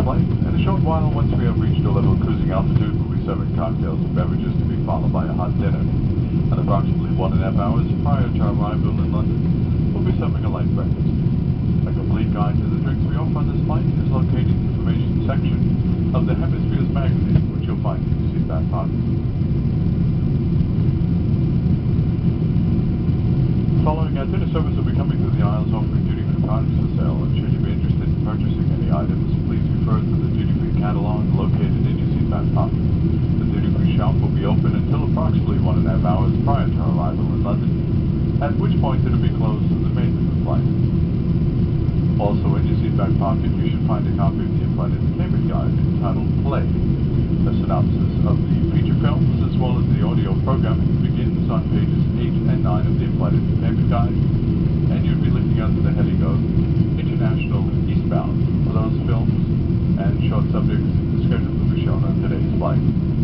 flight. In a short while, once we have reached a level cruising altitude, we'll be serving cocktails and beverages to be followed by a hot dinner. And approximately 1.5 hours prior to our arrival in London, we'll be serving a light breakfast. A complete guide to the drinks we offer on this flight is located in the information section of the Hemispheres magazine, which you'll find in your seat back pocket. Following our dinner service, we'll be coming through the aisles offering duty-free products for sale, and should you be interested in purchasing any items, please refer to the duty-free catalog located in your seat back pocket. The duty-free shop will be open until approximately 1.5 hours prior to our arrival in London, at which point it will be closed for the remainder of the flight. Also in your seat back pocket, you should find a copy of the in-flight entertainment guide entitled Play. A synopsis of the feature films as well as the audio programming begins on pages 8 and 9 of the in-flight entertainment guide, and you'll be looking under the heading of International Eastbound for those films and short subjects the schedule will be shown on today's flight.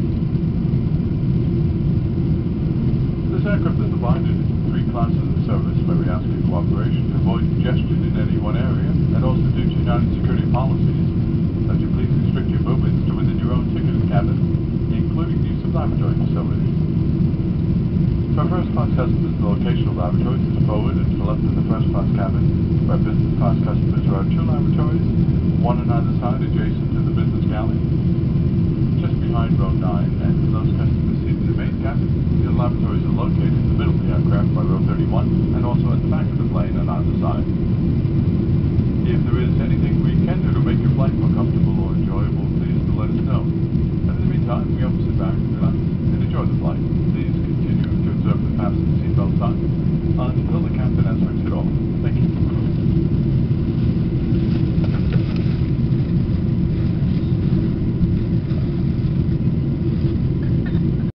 This aircraft is divided into 3 classes of service where we ask your cooperation to avoid congestion in any one area, and also due to United security policies, that you please restrict your movements to within your own ticketed cabin, including the use of lavatory facilities. For first class customers, the location of lavatories is forward and to the left of the first class cabin. For business class customers, there are 2 lavatories, one on either side adjacent to the business galley, just behind row 9, and for those customers seated in the main cabin, the lavatories are located in the middle of the aircraft by row 31, and also at the back of the plane on either side. If there is anything we can do to make your flight more